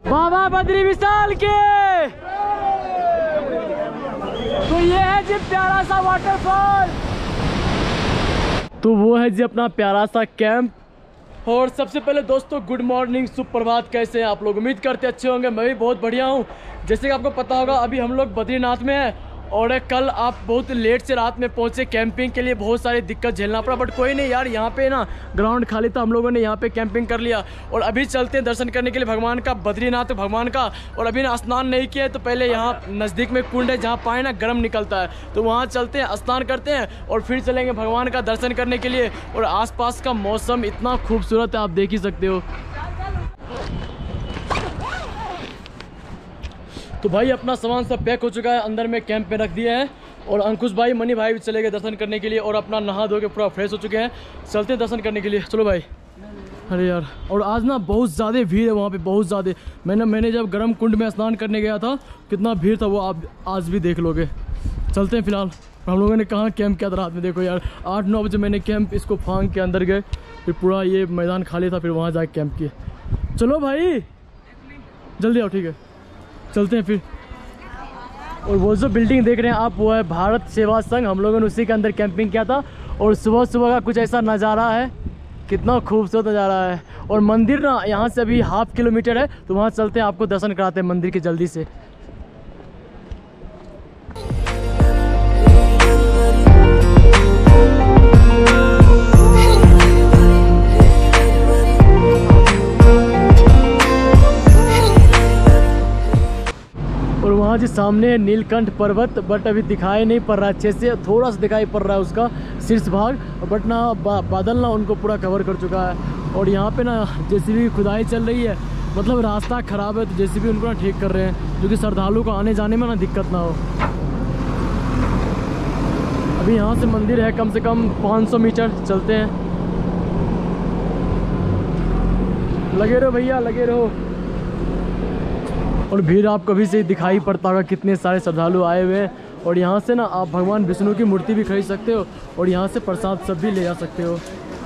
बाबा बद्री विशाल के। तो ये है जी प्यारा सा वाटरफॉल, तो वो है जी अपना प्यारा सा कैंप। और सबसे पहले दोस्तों गुड मॉर्निंग, सुप्रभात। कैसे हैं आप लोग? उम्मीद करते अच्छे होंगे। मैं भी बहुत बढ़िया हूँ। जैसे कि आपको पता होगा अभी हम लोग बद्रीनाथ में हैं और कल आप बहुत लेट से रात में पहुंचे। कैंपिंग के लिए बहुत सारी दिक्कत झेलना पड़ा, बट कोई नहीं यार, यहाँ पे ना ग्राउंड खाली था, हम लोगों ने यहाँ पे कैंपिंग कर लिया। और अभी चलते हैं दर्शन करने के लिए भगवान का, बद्रीनाथ भगवान का। और अभी ना स्नान नहीं किया तो पहले यहाँ नज़दीक में कुंड है जहाँ पानी ना गर्म निकलता है, तो वहाँ चलते हैं, स्नान करते हैं और फिर चलेंगे भगवान का दर्शन करने के लिए। और आसपास का मौसम इतना खूबसूरत है, आप देख ही सकते हो। तो भाई अपना सामान सब पैक हो चुका है, अंदर में कैंप में रख दिए हैं। और अंकुश भाई, मनी भाई भी चले गए दर्शन करने के लिए और अपना नहा धो के पूरा फ्रेश हो चुके हैं। चलते हैं दर्शन करने के लिए, चलो भाई। अरे यार, और आज ना बहुत ज़्यादा भीड़ है वहाँ पे, बहुत ज़्यादा। मैंने जब गर्म कुंड में स्नान करने गया था कितना भीड़ था वो आप आज भी देख लोगे। चलते हैं फिलहाल। हम लोगों ने कहाँ कैंप किया था रात में, देखो यार 8-9 बजे मैंने कैंप इसको फांग के अंदर गए, फिर पूरा ये मैदान खाली था, फिर वहाँ जाके कैंप किए। चलो भाई जल्दी आओ, ठीक है चलते हैं फिर। और वो जो बिल्डिंग देख रहे हैं आप, वो है भारत सेवा संघ। हम लोगों ने उसी के अंदर कैंपिंग किया था। और सुबह सुबह का कुछ ऐसा नज़ारा है, कितना खूबसूरत नज़ारा है। और मंदिर ना यहाँ से अभी 1/2 किलोमीटर है, तो वहाँ चलते हैं, आपको दर्शन कराते हैं मंदिर के जल्दी से। और वहाँ जी सामने नीलकंठ पर्वत, बट अभी दिखाई नहीं पड़ रहा अच्छे से, थोड़ा सा दिखाई पड़ रहा है उसका शीर्ष भाग, बट ना बादल ना उनको पूरा कवर कर चुका है। और यहाँ पे ना जेसीबी खुदाई चल रही है, मतलब रास्ता ख़राब है तो जेसीबी उनको ना ठीक कर रहे हैं, जो कि श्रद्धालु को आने जाने में ना दिक्कत ना हो। अभी यहाँ से मंदिर है कम से कम 500 मीटर, चलते हैं। लगे रहो भैया, लगे रहो। और भीड़ आपको अभी से दिखाई पड़ता होगा, कितने सारे श्रद्धालु आए हुए हैं। और यहाँ से ना आप भगवान विष्णु की मूर्ति भी खरीद सकते हो और यहाँ से प्रसाद सब भी ले जा सकते हो।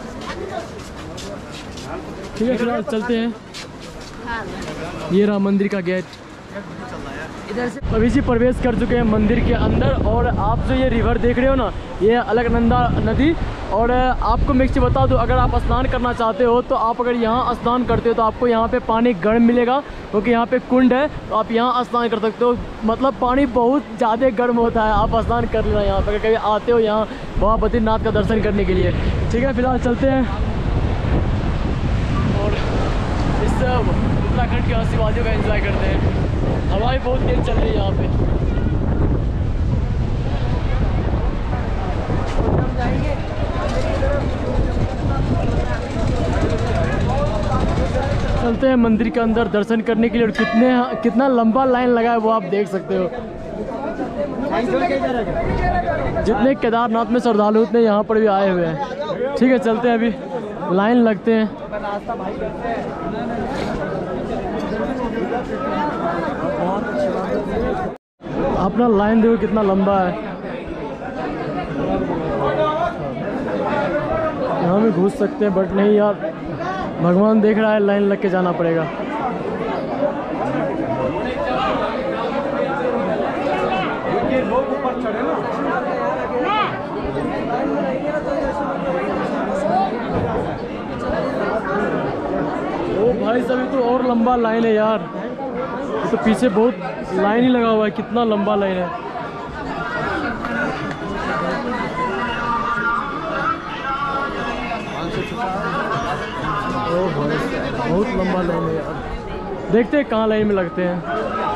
ठीक है फिलहाल चलते हैं। ये रहा मंदिर का गेट, इधर से अभी जी प्रवेश कर चुके हैं मंदिर के अंदर। और आप जो ये रिवर देख रहे हो ना, ये अलकनंदा नदी। और आपको मैं एक चीज़ बता दूं, अगर आप स्नान करना चाहते हो तो आप अगर यहाँ स्नान करते हो तो आपको यहाँ पे पानी गर्म मिलेगा, क्योंकि यहाँ पे कुंड है, तो आप यहाँ स्नान कर सकते हो। मतलब पानी बहुत ज़्यादा गर्म होता है, आप स्नान कर लेना यहाँ पर, कभी आते हो यहाँ बाबा बद्रीनाथ का दर्शन करने के लिए। ठीक है फिलहाल चलते हैं और इस उत्तराखंड की हंसी वादियों का एंजॉय करते हैं। हवा भी बहुत तेज चल रही है यहाँ पे। चलते हैं मंदिर के अंदर दर्शन करने के लिए। और कितना लंबा लाइन लगा है वो आप देख सकते हो। जितने केदारनाथ में श्रद्धालु उतने यहाँ पर भी आए हुए हैं। ठीक है चलते हैं, अभी लाइन लगते हैं। अपना लाइन देखो कितना लंबा है। यहाँ भी घुस सकते हैं, बट नहीं यार, भगवान देख रहा है, लाइन लग के जाना पड़ेगा। ओ भाई साहब, तो और लंबा लाइन है यार, तो पीछे बहुत लाइन ही लगा हुआ है, कितना लंबा लाइन है। ओ भाई बहुत लंबा लाइन है यार, देखते हैं कहाँ लाइन में लगते हैं।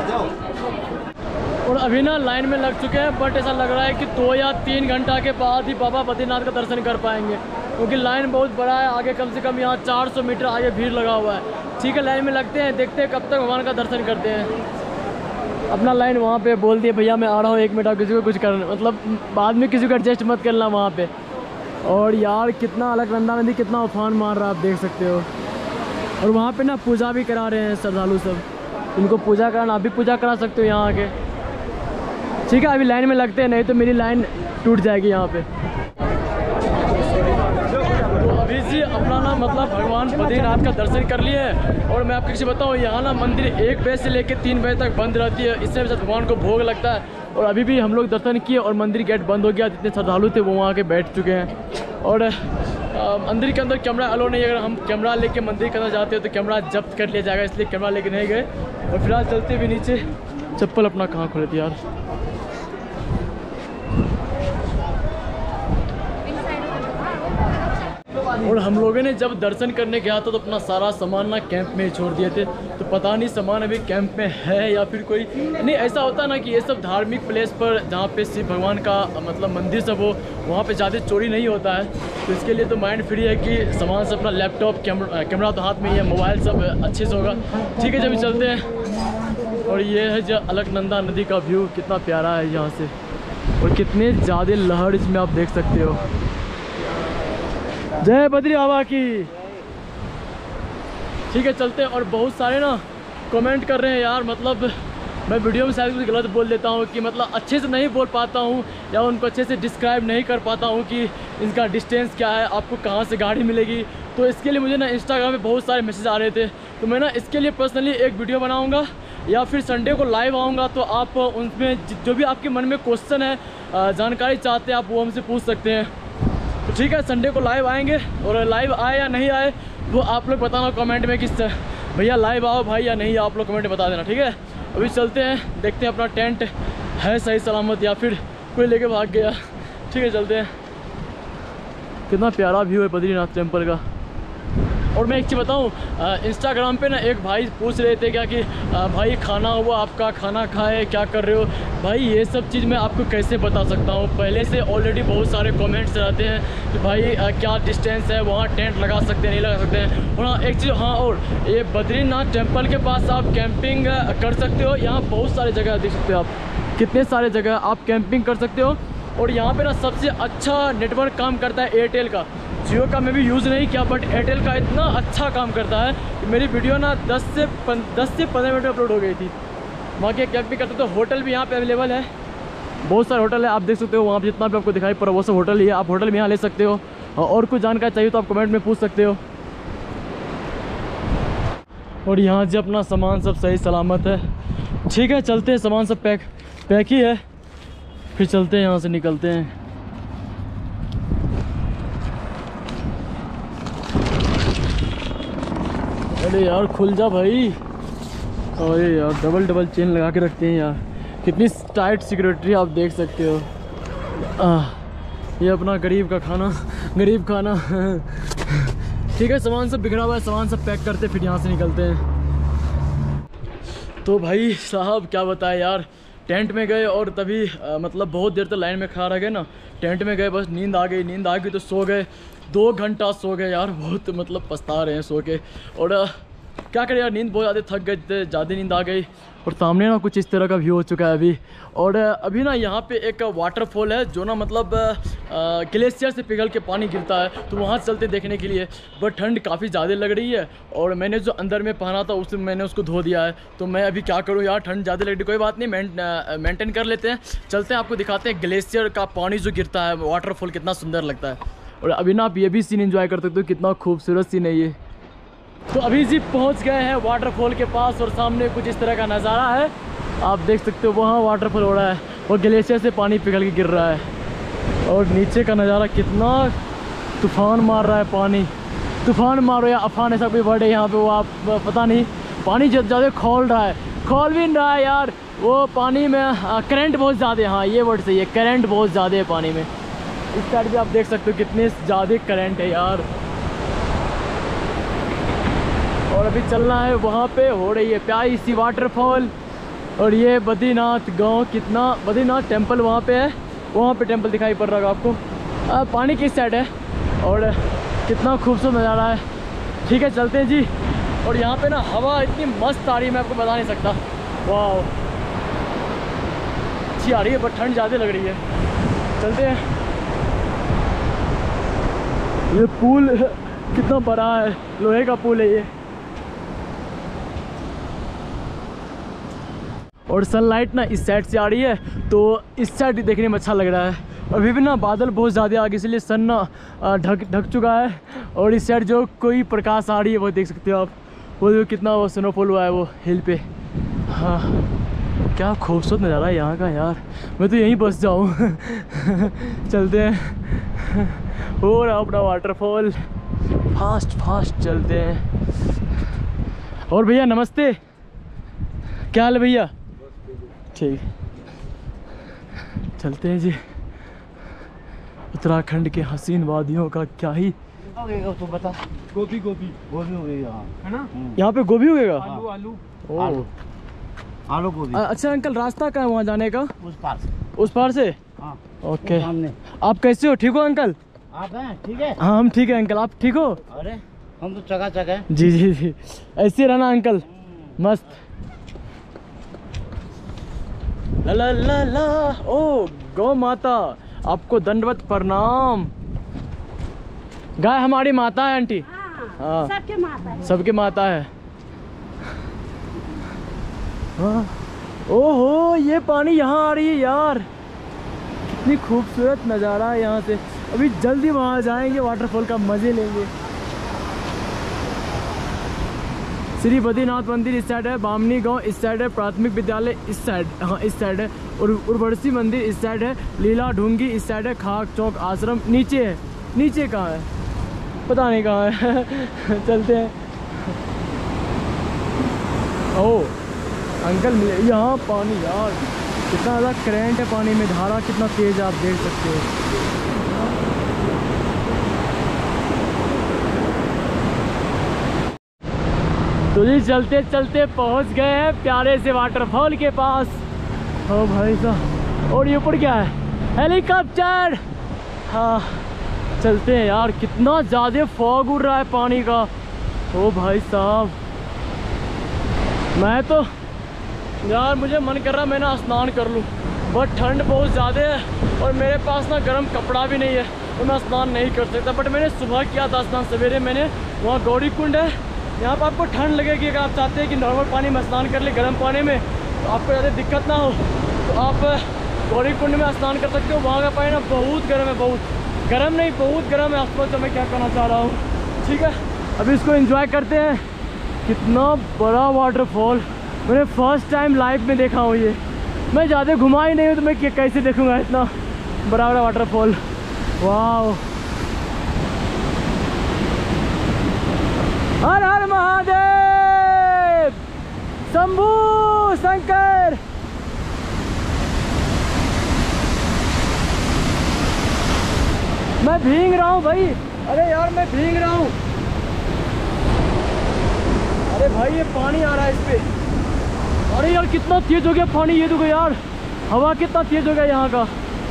और अभी ना लाइन में लग चुके हैं, बट ऐसा लग रहा है कि 2 या 3 घंटा के बाद ही बाबा बद्रीनाथ का दर्शन कर पाएंगे, क्योंकि लाइन बहुत बड़ा है। आगे कम से कम यहाँ 400 मीटर आगे भीड़ लगा हुआ है। ठीक है लाइन में लगते हैं, देखते हैं कब तक भगवान का दर्शन करते हैं। अपना लाइन वहाँ पे बोल दिए, भैया मैं आ रहा हूँ 1 मिनट, आप किसी को कुछ करना, मतलब बाद में किसी को एडजस्ट मत करना वहाँ पे। और यार कितना अलकनंदा नदी कितना उफान मार रहा है, आप देख सकते हो। और वहाँ पे ना पूजा भी करा रहे हैं श्रद्धालु सब, इनको पूजा कराना, आप भी पूजा करा सकते हो यहाँ आके। ठीक है अभी लाइन में लगते हैं, नहीं तो मेरी लाइन टूट जाएगी यहाँ पे। तो अभी जी अपना ना मतलब भगवान बद्रीनाथ का दर्शन कर लिए हैं। और मैं आपको किसी बताऊँ, यहाँ ना मंदिर 1 बजे से लेकर 3 बजे तक बंद रहती है, इससे वजह भगवान को भोग लगता है। और अभी भी हम लोग दर्शन किए और मंदिर गेट बंद हो गया, जितने श्रद्धालु थे वो वहाँ के बैठ चुके हैं। और मंदिर के अंदर कैमरा अलो नहीं है, अगर हम कैमरा लेके मंदिर के अंदर जाते हैं तो कैमरा जब्त कर लिया जाएगा, इसलिए कैमरा लेके नहीं गए। और फिलहाल चलते भी नीचे। चप्पल अपना कहाँ खोले थे यार। और हम लोगों ने जब दर्शन करने गया था तो अपना सारा सामान ना कैंप में ही छोड़ दिए थे, तो पता नहीं सामान अभी कैंप में है या फिर कोई नहीं। ऐसा होता है ना कि ये सब धार्मिक प्लेस पर जहाँ पे शिव भगवान का मतलब मंदिर सब हो, वहाँ पे ज़्यादा चोरी नहीं होता है। तो इसके लिए तो माइंड फ्री है कि सामान सब अपना लैपटॉप कैमरा तो हाथ में ही है, मोबाइल सब अच्छे से होगा। ठीक है, जब चलते हैं। और ये है जो अलकनंदा नदी का व्यू, कितना प्यारा है यहाँ से, और कितने ज़्यादा लहर इसमें आप देख सकते हो। जय बद्री बाबा की। ठीक है, चलते हैं। और बहुत सारे ना कमेंट कर रहे हैं यार, मतलब मैं वीडियो में शायद कुछ गलत बोल देता हूँ कि मतलब अच्छे से नहीं बोल पाता हूँ या उनको अच्छे से डिस्क्राइब नहीं कर पाता हूँ कि इनका डिस्टेंस क्या है, आपको कहाँ से गाड़ी मिलेगी। तो इसके लिए मुझे ना इंस्टाग्राम पे बहुत सारे मैसेज आ रहे थे, तो मैं ना इसके लिए पर्सनली एक वीडियो बनाऊँगा या फिर संडे को लाइव आऊँगा, तो आप उनमें जो भी आपके मन में क्वेश्चन है, जानकारी चाहते हैं, आप वो हमसे पूछ सकते हैं। तो ठीक है, संडे को लाइव आएंगे, और लाइव आए या नहीं आए वो आप लोग बताना कमेंट में कि भैया लाइव आओ भाई या नहीं, आप लोग कमेंट में बता देना। ठीक है, अभी चलते हैं, देखते हैं अपना टेंट है सही सलामत या फिर कोई लेके भाग गया। ठीक है, चलते हैं। कितना प्यारा व्यू है बद्रीनाथ टेम्पल का। और मैं एक चीज़ बताऊँ, इंस्टाग्राम पे ना एक भाई पूछ रहे थे क्या कि भाई खाना हुआ आपका, खाना खाए, क्या कर रहे हो भाई। ये सब चीज़ मैं आपको कैसे बता सकता हूँ, पहले से ऑलरेडी बहुत सारे कमेंट्स रहते हैं कि भाई क्या डिस्टेंस है, वहाँ टेंट लगा सकते हैं नहीं लगा सकते हैं। और हाँ एक चीज़, हाँ और ये बद्रीनाथ टेम्पल के पास आप कैंपिंग कर सकते हो, यहाँ बहुत सारे जगह देख सकते हो आप, कितने सारे जगह आप कैंपिंग कर सकते हो। और यहाँ पे ना सबसे अच्छा नेटवर्क काम करता है एयरटेल का, जियो का मैं भी यूज़ नहीं किया, बट एयरटेल का इतना अच्छा काम करता है कि मेरी वीडियो ना 10 से 15 मिनट में अपलोड हो गई थी। वहाँ के कैंप भी करते तो होटल भी यहाँ पे अवेलेबल है, बहुत सारे होटल है, आप देख सकते हो वहाँ पे जितना भी आपको दिखाई पड़ा वो सब होटल ही है, आप होटल भी यहाँ ले सकते हो। और कुछ जानकारी चाहिए तो आप कमेंट में पूछ सकते हो। और यहाँ जो अपना सामान सब सही सलामत है। ठीक है, चलते हैं, सामान सब पैक ही है, फिर चलते हैं, यहाँ से निकलते हैं। अरे यार खुल जा भाई। अरे यार डबल चेन लगा के रखते हैं यार, कितनी टाइट सिक्योरिटी आप देख सकते हो। ये अपना गरीब का खाना, गरीब खाना। ठीक है, सामान सब बिखरा हुआ है, सामान सब पैक करते फिर यहाँ से निकलते हैं। तो भाई साहब क्या बताएं यार, टेंट में गए और तभी मतलब बहुत देर तक लाइन में खड़ा रह गए ना, टेंट में गए, बस नींद आ गई तो सो गए, 2 घंटा सो गए यार, बहुत मतलब पछता रहे हैं सो के। और क्या करें यार, नींद बहुत ज़्यादा, थक गए थे, ज़्यादा नींद आ गई। और सामने ना कुछ इस तरह का व्यू हो चुका है अभी। और अभी ना यहाँ पे एक वाटरफॉल है जो ना मतलब ग्लेशियर से पिघल के पानी गिरता है, तो वहाँ चलते देखने के लिए। बट ठंड काफ़ी ज़्यादा लग रही है, और मैंने जो अंदर में पहना था उससे मैंने उसको धो दिया है, तो मैं अभी क्या करूँ यार, ठंड ज़्यादा लग रही है। कोई बात नहीं, मेंटेन कर लेते हैं, चलते हैं, आपको दिखाते हैं ग्लेशियर का पानी जो गिरता है, वाटरफॉल कितना सुंदर लगता है। और अभी ना आप ये भी सीन एंजॉय कर सकते हो, कितना खूबसूरत सीन है ये। तो अभी जी पहुंच गए हैं वाटरफॉल के पास, और सामने कुछ इस तरह का नज़ारा है, आप देख सकते हो, वहाँ वाटरफॉल हो रहा है और ग्लेशियर से पानी पिघल के गिर रहा है। और नीचे का नज़ारा, कितना तूफान मार रहा है पानी, तूफान मारो या अफान ऐसा कोई वर्ड है यहाँ पे, वो आप पता नहीं, पानी ज़्यादा खोल रहा है, खोल भी नहीं रहा है यार, वो पानी में करंट बहुत ज़्यादा है। हाँ ये वर्ड सही है, करंट बहुत ज़्यादा है पानी में। इस साइड भी आप देख सकते हो कितने ज़्यादा करंट है यार। और अभी चलना है, वहाँ पे हो रही है प्यारी सी वाटरफॉल। और ये बद्रीनाथ गांव, कितना बद्रीनाथ टेंपल वहाँ पे है, वहाँ पे टेंपल दिखाई पड़ रहा है आपको, पानी किस साइड है, और कितना खूबसूरत नज़ारा है। ठीक है, चलते हैं जी। और यहाँ पे ना हवा इतनी मस्त आ रही है, मैं आपको बता नहीं सकता, वाह अच्छी आ रही है, बट ठंड ज़्यादा लग रही है। चलते हैं। ये पुल कितना बड़ा है, लोहे का पुल है ये। और सनलाइट ना इस साइड से आ रही है, तो इस साइड देखने में अच्छा लग रहा है। अभी भी ना बादल बहुत ज़्यादा आ गए, इसलिए सन ना ढक चुका है। और इस साइड जो कोई प्रकाश आ रही है वो देख सकते हो आप, वो जो कितना वो स्नोफॉल हुआ है वो हिल पे। हाँ क्या खूबसूरत नज़ारा है यहाँ का यार, मैं तो यहीं बस जाऊँ। चलते हैं, हो रहा अपना वाटरफॉल, फास्ट चलते हैं। और भैया नमस्ते, क्या हाल है भैया? ठीक, चलते हैं जी। उत्तराखंड के हसीन वादियों का क्या ही। तो बता, गोभी उगेगा है ना? यहाँ पे गोभी उगेगा? आलू गोभी। अच्छा अंकल, रास्ता कहाँ है वहाँ जाने का? उस पार से। हाँ, ओके। आप कैसे हो, ठीक हो अंकल? आप हैं ठीक है? हाँ हम ठीक है अंकल, आप ठीक हो? अरे हम तो चकाचक है। जी, ऐसे रहना अंकल, मस्त। ला ला ला। ओ गौ माता, आपको दंडवत प्रणाम। गाय हमारी माता है आंटी। हाँ सबके माता है। सबके माता है। हाँ। ओहो ये पानी यहाँ आ रही है यार, कितनी खूबसूरत नज़ारा है यहाँ से। अभी जल्दी वहाँ जाएंगे, वाटरफॉल का मज़े लेंगे। श्री बद्रीनाथ मंदिर इस साइड है, बामनी गांव इस साइड है, प्राथमिक विद्यालय इस साइड, हाँ इस साइड है, और उर्वशी मंदिर इस साइड है, लीला ढूंगी इस साइड है, खाक चौक आश्रम नीचे है। नीचे कहाँ है पता नहीं कहाँ है। चलते हैं। ओ अंकल मिले यहाँ पानी यार, कितना ज़्यादा करंट है पानी में, धारा कितना तेज आप देख सकते हो। तो जी चलते चलते पहुंच गए हैं प्यारे से वाटरफॉल के पास। ओ भाई साहब, और ये ऊपर क्या है? हेलीकॉप्टर। हाँ चलते हैं यार, कितना ज़्यादा फॉग उड़ रहा है पानी का। ओ भाई साहब, मैं तो यार मुझे मन कर रहा मैं ना स्नान कर लूँ, बट ठंड बहुत ज़्यादा है और मेरे पास ना गर्म कपड़ा भी नहीं है, तो मैं स्नान नहीं कर सकता। बट मैंने सुबह किया था स्नान, सवेरे मैंने, वहाँ गौरी कुंड है, यहाँ पर आपको ठंड लगेगी। अगर आप चाहते हैं कि नॉर्मल पानी में स्नान कर ले, गर्म पानी में, तो आपको ज़्यादा दिक्कत ना हो, तो आप गौरी कुंड में स्नान कर सकते हो। वहाँ का पानी ना बहुत गर्म है, बहुत गर्म नहीं, बहुत गर्म है। आपको तो मैं क्या कहना चाह रहा हूँ, ठीक है। अभी इसको एंजॉय करते हैं। कितना बड़ा वाटरफॉल, मैंने फर्स्ट टाइम लाइफ में देखा हूँ ये। मैं ज़्यादा घुमा ही नहीं हूँ, तो मैं कैसे देखूँगा इतना बड़ा बड़ा वाटरफॉल। वाह, हर हर महादेव, शंभू शंकर। मैं भीग रहा हूँ भाई, अरे यार मैं भीग रहा हूँ। अरे भाई ये पानी आ रहा है इस पे, अरे यार कितना तेज हो गया पानी, ये देखो यार हवा कितना तेज हो गया यहाँ का।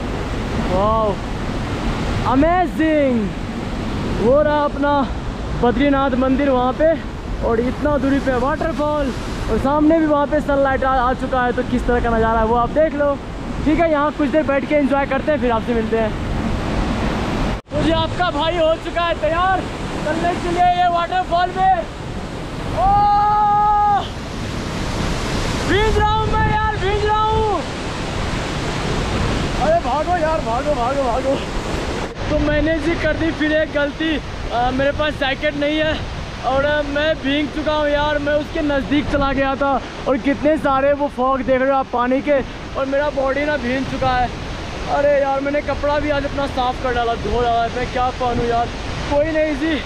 वाह अमेजिंग। वो रहा अपना बद्रीनाथ मंदिर वहाँ पे, और इतना दूरी पे वाटरफॉल, और सामने भी वहाँ पे सनलाइट आ चुका है। तो किस तरह का नज़ारा है वो आप देख लो, ठीक है। यहाँ कुछ देर बैठ के एंजॉय करते हैं, फिर आपसे मिलते हैं। तो जी आपका भाई हो चुका है तैयार चलने के लिए ये वाटरफॉल में। ओह भीग रहा हूँ मैं यार, भीग रहा हूँ। अरे भागो यार, भागो भागो भागो। तो मैंने जी कर दी फिर एक गलती, मेरे पास जैकेट नहीं है और मैं भीग चुका हूँ यार। मैं उसके नज़दीक चला गया था और कितने सारे वो फॉग देख रहे हो आप पानी के, और मेरा बॉडी ना भीग चुका है। अरे यार मैंने कपड़ा भी आज अपना साफ़ कर डाला, धो डाला, मैं क्या पहनूँ यार। कोई नहीं जी,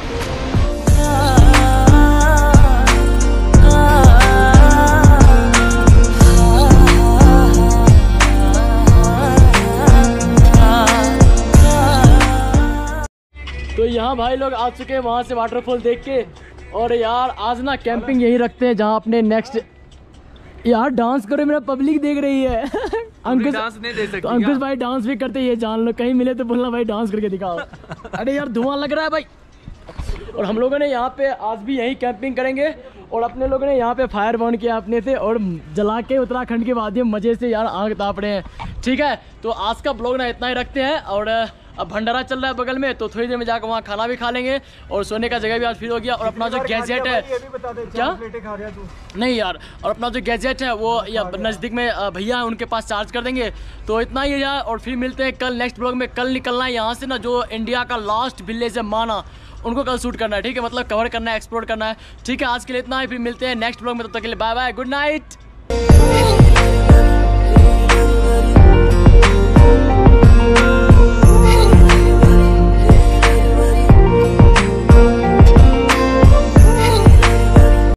तो यहाँ भाई लोग आ चुके हैं वहाँ से वाटरफॉल देख के। और यार आज ना कैंपिंग यहीं रखते हैं जहाँ अपने नेक्स्ट। यार डांस करो, मेरा पब्लिक देख रही है। अंकुश डांस नहीं दे सकती, तो अंकुश भाई डांस भी करते हैं, जान लो। कहीं मिले तो बोलना भाई डांस करके दिखाओ। अरे यार धुआं लग रहा है भाई। और हम लोगों ने यहाँ पे आज भी यहीं कैंपिंग करेंगे, और अपने लोगों ने यहाँ पे फायर बर्न किया अपने से, और जला के उत्तराखंड के वादियों में मज़े से यार आग ताप रहे हैं, ठीक है। तो आज का ब्लॉग ना इतना ही रखते हैं, और अब भंडारा चल रहा है बगल में, तो थोड़ी देर में जाकर वहाँ खाना भी खा लेंगे और सोने का जगह भी आज फ्री हो गया। और अपना जो गैजेट है, क्या नहीं यार, और अपना जो गैजेट है वो या नज़दीक में भैया है उनके पास चार्ज कर देंगे। तो इतना ही है यार, और फिर मिलते हैं कल नेक्स्ट ब्लॉग में। कल निकलना है यहाँ से ना, जो इंडिया का लास्ट विलेज है माना, उनको कल शूट करना है, ठीक है, मतलब कवर करना है, एक्सप्लोर करना है, ठीक है। आज के लिए इतना ही, फिर मिलते हैं नेक्स्ट ब्लॉग में, तब तक के लिए बाय बाय, गुड नाइट।